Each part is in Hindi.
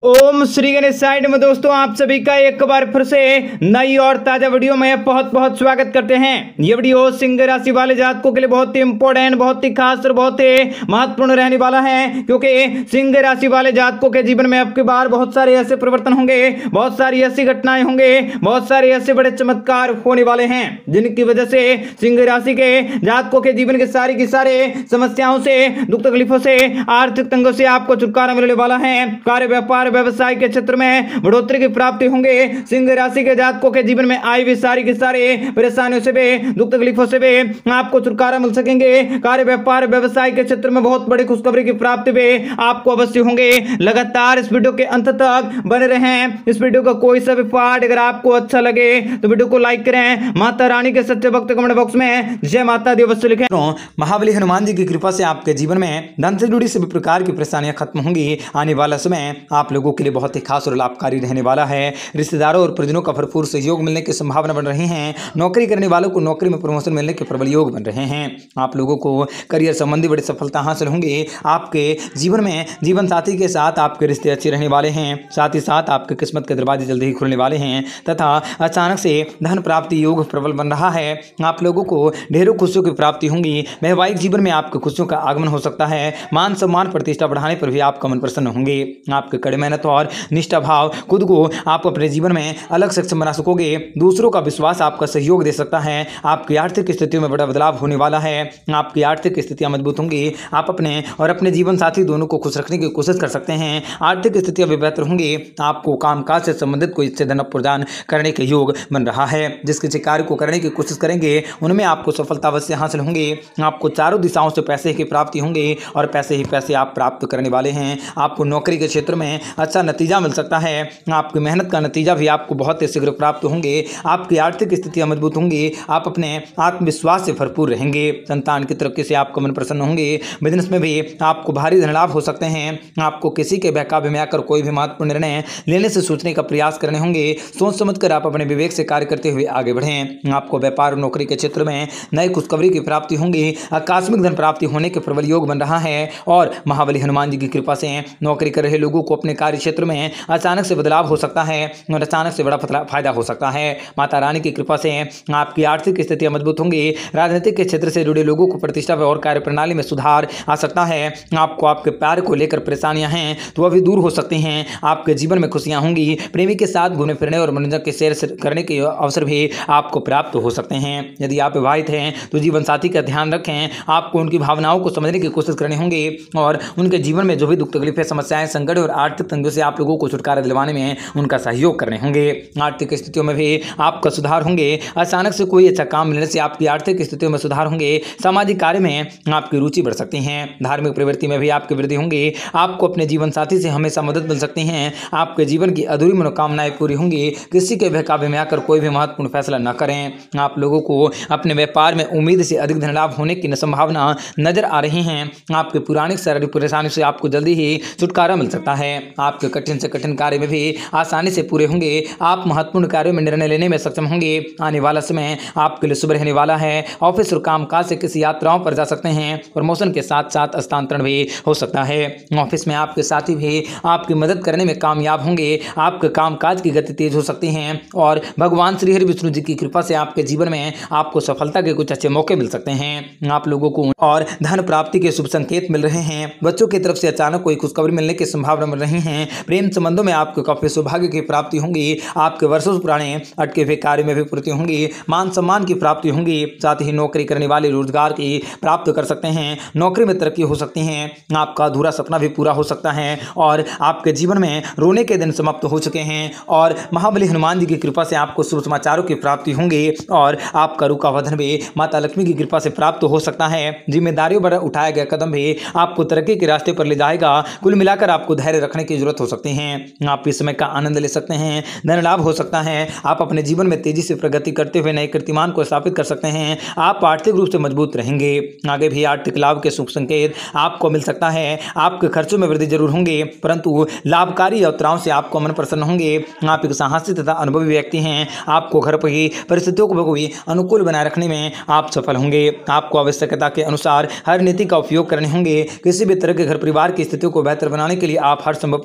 ओम श्री गणेश साइड में दोस्तों आप सभी का एक बार फिर से नई और ताजा वीडियो में बहुत बहुत स्वागत करते हैं। ये वीडियो सिंह राशि वाले जातकों के लिए बहुत ही इंपॉर्टेंट, बहुत ही खास और बहुत ही महत्वपूर्ण रहने वाला है, क्योंकि सिंह राशि वाले जातकों के जीवन में अब की बार बहुत सारे ऐसे परिवर्तन होंगे, बहुत सारी ऐसी घटनाएं होंगे, बहुत सारे ऐसे बड़े चमत्कार होने वाले हैं जिनकी वजह से सिंह राशि के जातकों के जीवन के सारे समस्याओं से, दुख तकलीफों से, आर्थिक तंगों से आपको छुटकारा मिलने वाला है। कार्य व्यापार व्यवसाय के क्षेत्र में बढ़ोतरी की प्राप्ति होंगे। सिंह राशि के जातकों के जीवन में आई भी सारी की सारी परेशानियों से भी, दुख तकलीफों से भी आपको छुटकारा मिल सकेंगे। कार्य व्यापार व्यवसाय के क्षेत्र में बहुत बड़ी खुशखबरी की प्राप्ति भी आपको अवश्य होंगे। लगातार इस वीडियो के अंत तक बने रहें। इस वीडियो का कोई सा भी पार्ट अगर आपको अच्छा लगे तो वीडियो को लाइक करें। माता रानी के सच्चे भक्त कमेंट बॉक्स में जय माता दी अवश्य लिखें। महाबली हनुमान जी की कृपा से आपके जीवन में धन से जुड़ी सभी प्रकार की परेशानियां खत्म होंगी। आने वाला समय आप लोगों के लिए बहुत ही खास और लाभकारी रहने वाला है। रिश्तेदारों और परिजनों का भरपूर सहयोग मिलने की संभावना बन रही है। नौकरी करने वालों को नौकरी में प्रमोशन मिलने के प्रबल योग बन रहे हैं। आप लोगों को करियर संबंधी बड़ी सफलता हासिल होंगी। आपके जीवन में जीवन साथी के साथ आपके रिश्ते अच्छे रहने वाले हैं। साथ ही साथ आपके किस्मत के दरवाजे जल्दी ही खुलने वाले हैं तथा अचानक से धन प्राप्ति योग प्रबल बन रहा है। आप लोगों को ढेरों खुशियों की प्राप्ति होंगी। वैवाहिक जीवन में आपके खुशियों का आगमन हो सकता है। मान सम्मान प्रतिष्ठा बढ़ाने पर भी आपका मन प्रसन्न होंगे। आपके कड़ी मेहनत और निष्ठा भाव खुद को आप अपने जीवन में अलग सक्षम बना सकोगे। दूसरों का विश्वास आपका सहयोग दे सकता है। आपकी आर्थिक स्थितियों में बड़ा बदलाव होने वाला है। आपकी आर्थिक स्थितियां मजबूत होंगी। आप अपने और अपने जीवन साथी दोनों को खुश रखने की कोशिश कर सकते हैं। आर्थिक स्थितियां भी बेहतर होंगी। आपको कामकाज से संबंधित कोई इससे धन प्रदान करने के योग बन रहा है। जिस किसी कार्य को करने की कोशिश करेंगे उनमें आपको सफलता अवश्य हासिल होंगी। आपको चारों दिशाओं से पैसे की प्राप्ति होंगी और पैसे ही पैसे आप प्राप्त करने वाले हैं। आपको नौकरी के क्षेत्र में अच्छा नतीजा मिल सकता है। आपकी मेहनत का नतीजा भी आपको बहुत ही शीघ्र प्राप्त होंगे। आपकी आर्थिक स्थितियां मजबूत होंगी। आप अपने आत्मविश्वास से भरपूर रहेंगे। संतान की तरक्की से आपका मन प्रसन्न होंगे। बिजनेस में भी आपको भारी धन लाभ हो सकते हैं। आपको किसी के बहकावे में आकर कोई भी महत्वपूर्ण निर्णय लेने से सोचने का प्रयास करने होंगे। सोच समझकर आप अपने विवेक से कार्य करते हुए आगे बढ़ें। आपको व्यापार और नौकरी के क्षेत्र में नई खुशखबरी की प्राप्ति होंगी। आकस्मिक धन प्राप्ति होने के प्रबल योग बन रहा है और महाबली हनुमान जी की कृपा से नौकरी कर रहे लोगों को अपने कार्य क्षेत्र में अचानक से बदलाव हो सकता है और अचानक से बड़ा फायदा हो सकता है। माता रानी की कृपा से आपकी आर्थिक स्थितियां मजबूत होंगी। राजनीतिक के क्षेत्र से जुड़े लोगों को प्रतिष्ठा और कार्य प्रणाली में सुधार आ सकता है। आपको आपके प्यार को लेकर परेशानियां हैं तो वह भी दूर हो सकती हैं। आपके जीवन में खुशियां होंगी। प्रेमी के साथ घूमने फिरने और मनोरंजन के सैर करने के अवसर भी आपको प्राप्त हो सकते हैं। यदि आप विवाहित हैं तो जीवन साथी का ध्यान रखें। आपको उनकी भावनाओं को समझने की कोशिश करनी होगी और उनके जीवन में जो भी दुख तकलीफें, समस्याएं, संकट और आर्थिक तंगियों से आप लोगों को छुटकारा दिलवाने में उनका सहयोग करने होंगे। आर्थिक स्थितियों में भी आपका सुधार होंगे। अचानक से कोई अच्छा काम मिलने से आपकी आर्थिक स्थितियों में सुधार होंगे। सामाजिक कार्य में आपकी रुचि बढ़ सकती है। धार्मिक प्रवृत्ति में भी आपकी वृद्धि होंगी। आपको अपने जीवन साथी से हमेशा मदद मिल सकती है। आपके जीवन की अधूरी मनोकामनाएं पूरी होंगी। किसी के बहकावे में आकर कोई भी महत्वपूर्ण फैसला न करें। आप लोगों को अपने व्यापार में उम्मीद से अधिक धन लाभ होने की संभावना नजर आ रही है। आपके पुरानी शारीरिक परेशानी से आपको जल्दी ही छुटकारा मिल सकता है। आपके कठिन से कठिन कार्य में भी आसानी से पूरे होंगे। आप महत्वपूर्ण कार्यों में निर्णय लेने में सक्षम होंगे। आने वाला समय आपके लिए शुभ रहने वाला है। ऑफिस और कामकाज से किसी यात्राओं पर जा सकते हैं। प्रमोशन के साथ साथ स्थानांतरण भी हो सकता है। ऑफिस में आपके साथी भी आपकी मदद करने में कामयाब होंगे। आपके कामकाज की गति तेज हो सकती है और भगवान श्री हरि विष्णु जी की कृपा से आपके जीवन में आपको सफलता के कुछ अच्छे मौके मिल सकते हैं। आप लोगों को और धन प्राप्ति के शुभ संकेत मिल रहे हैं। बच्चों की तरफ से अचानक कोई खुशखबरी मिलने की संभावना मिल रही है। प्रेम संबंधों में आपको काफी सौभाग्य की प्राप्ति होंगी। आपके वर्षों पुराने अटके हुए कार्य में भी पूर्ति होंगी। मान सम्मान की प्राप्ति होंगी। साथ ही नौकरी करने वाले रोजगार की प्राप्त कर सकते हैं। नौकरी में तरक्की हो सकती है। आपका अधूरा सपना भी पूरा हो सकता है और आपके जीवन में रोने के दिन समाप्त हो चुके हैं और महाबली हनुमान जी की कृपा से आपको शुभ समाचारों की प्राप्ति होंगी और आपका रुका हुआ धन भी माता लक्ष्मी की कृपा से प्राप्त हो सकता है। जिम्मेदारियों पर उठाया गया कदम भी आपको तरक्की के रास्ते पर ले जाएगा। कुल मिलाकर आपको धैर्य रखने की जरूरत हो सकती है। आप इस समय का आनंद ले सकते हैं। धन लाभ हो सकता है। आप अपने जीवन में तेजी से प्रगति करते हुए नए कीर्तिमान को स्थापित कर सकते हैं। आप आर्थिक रूप से मजबूत रहेंगे। आगे भी आर्थिक लाभ के शुभ संकेत आपको मिल सकता है। आपके खर्चों में वृद्धि जरूर होंगे परंतु लाभकारी यात्राओं से आपको मन प्रसन्न होंगे। आप एक साहसी तथा अनुभवी व्यक्ति हैं। आपको घर पर ही परिस्थितियों को भी अनुकूल बनाए रखने में आप सफल होंगे। आपको आवश्यकता के अनुसार हर नीति का उपयोग करने होंगे। किसी भी तरह के घर परिवार की स्थितियों को बेहतर बनाने के लिए आप हर संभव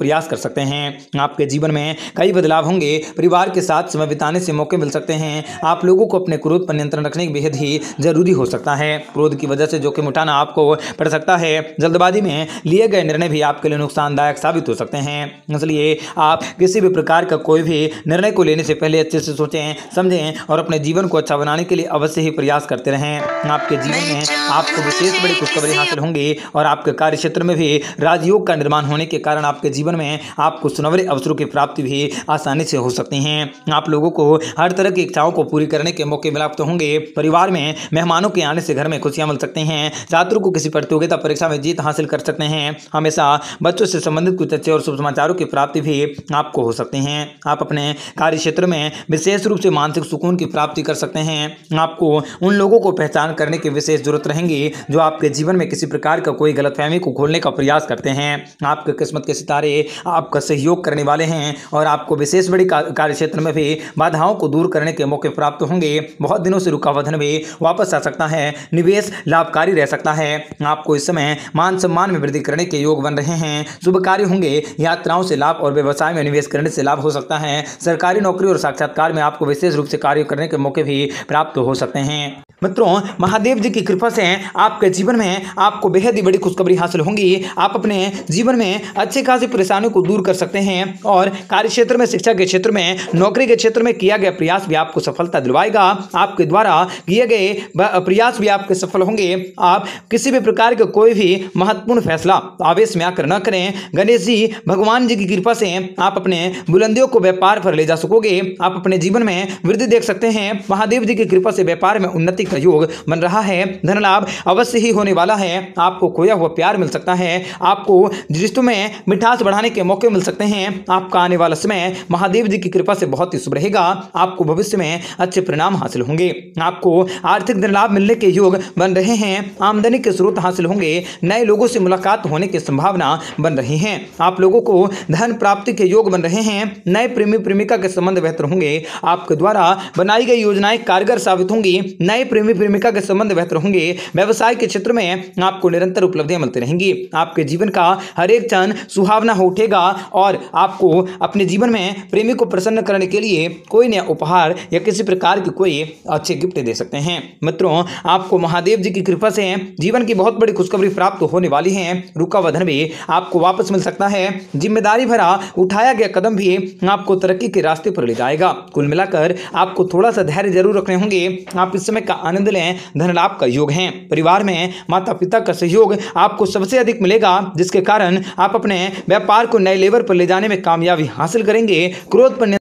प्रयास कर सकते हैं। आपके जीवन में कई बदलाव होंगे। परिवार के साथ समय बिताने से मौके मिल सकते हैं। आप लोगों को अपने क्रोध पर नियंत्रण रखने की बेहद ही जरूरी हो सकता है। क्रोध की वजह से जोखिम उठाना आपको पड़ सकता है। जल्दबाजी में लिए गए निर्णय भी आपके लिए नुकसानदायक साबित हो सकते हैं। इसलिए आप किसी भी प्रकार का कोई भी निर्णय को लेने से पहले अच्छे से सोचें, समझें और अपने जीवन को अच्छा बनाने के लिए अवश्य ही प्रयास करते रहें। आपके जीवन में आपको विशेष बड़ी खुशखबरी हासिल होंगी और आपके कार्य क्षेत्र में भी राजयोग का निर्माण होने के कारण आपके जीवन में आपको सुनहरे अवसरों की प्राप्ति भी आसानी से हो सकती है। आप लोगों को हर तरह की इच्छाओं को पूरी करने के मौके प्राप्त होंगे। परिवार में मेहमानों के आने से घर में खुशियां मिल सकती हैं। छात्रों को किसी प्रतियोगिता परीक्षा में जीत हासिल कर सकते हैं। हमेशा बच्चों से संबंधित कुछ अच्छे और शुभ समाचारों की प्राप्ति भी आपको हो सकती हैं। आप अपने कार्य क्षेत्र में विशेष रूप से मानसिक सुकून की प्राप्ति कर सकते हैं। आपको उन लोगों को पहचान करने की विशेष जरूरत रहेंगी जो आपके जीवन में किसी प्रकार का कोई गलतफहमी को खोलने का प्रयास करते हैं। आपके किस्मत के सितारे आपका सहयोग करने वाले हैं और आपको विशेष बड़ी कार्य क्षेत्र में भी बाधाओं को दूर करने के मौके प्राप्त होंगे। बहुत दिनों से रुका हुआ धन भी वापस आ सकता है। निवेश लाभकारी रह सकता है। आपको इस समय मान सम्मान में वृद्धि करने के योग बन रहे हैं। शुभ कार्य होंगे। यात्राओं से लाभ और व्यवसाय में निवेश करने से लाभ हो सकता है। सरकारी नौकरी और साक्षात्कार में आपको विशेष रूप से कार्य करने के मौके भी प्राप्त हो सकते हैं। मित्रों, महादेव जी की कृपा से आपके जीवन में आपको बेहद ही बड़ी खुशखबरी हासिल होंगी। आप अपने जीवन में अच्छी खासी परेशानियों को दूर कर सकते हैं और कार्य क्षेत्र में, शिक्षा के क्षेत्र में, नौकरी के क्षेत्र में किया गया प्रयास भी आपको सफलता दिलवाएगा। आपके द्वारा किए गए प्रयास भी आपके सफल होंगे। आप किसी भी प्रकार का कोई भी महत्वपूर्ण फैसला आवेश में आकर न करें। गणेश जी भगवान जी की कृपा से आप अपने बुलंदियों को व्यापार पर ले जा सकोगे। आप अपने जीवन में वृद्धि देख सकते हैं। महादेव जी की कृपा से व्यापार में उन्नति का योग बन रहा है। धन लाभ अवश्य ही होने वाला है। आपको खोया हुआ प्यार मिल सकता है। आपको रिश्तों में मिठास बढ़ाने के मौके मिल सकते हैं। आपका आने वाला समय महादेव जी की कृपा से बहुत ही शुभ रहेगा। आपको भविष्य में अच्छे परिणाम हासिल होंगे। आपको आर्थिक धन लाभ मिलने के योग बन रहे हैं। आमदनी के स्रोत हासिल होंगे। नए लोगों से मुलाकात होने की संभावना बन रही है। आप लोगों को धन प्राप्ति के योग बन रहे हैं। नए प्रेमी प्रेमिका के संबंध बेहतर होंगे। आपके द्वारा बनाई गई योजनाएं कारगर साबित होंगी। नए प्रेमी प्रेमिका के संबंध बेहतर होंगे। व्यवसाय के क्षेत्र में आपको निरंतर उपलब्धियां मिलती रहेंगी। आपके जीवन का हर एक क्षण सुहावना हो उठेगा और आपको अपने जीवन में प्रेमी को प्रसन्न करने के लिए कोई नया उपहार या किसी प्रकार की कोई अच्छे गिफ्ट दे सकते हैं। मित्रों, आपको महादेव जी की कृपा से जीवन की बहुत बड़ी खुशखबरी प्राप्त होने वाली है। रुका हुआ धन भी आपको वापस मिल सकता है। जिम्मेदारी भरा उठाया गया कदम भी आपको तरक्की के रास्ते पर ले जाएगा। कुल मिलाकर आपको थोड़ा सा धैर्य जरूर रखने होंगे। आप इस समय का आनंद लें। धन लाभ का योग है। परिवार में माता पिता का सहयोग आपको सबसे अधिक मिलेगा, जिसके कारण आप अपने व्यापार को नए लेवल पर ले जाने में कामयाबी हासिल करेंगे। क्रोध पर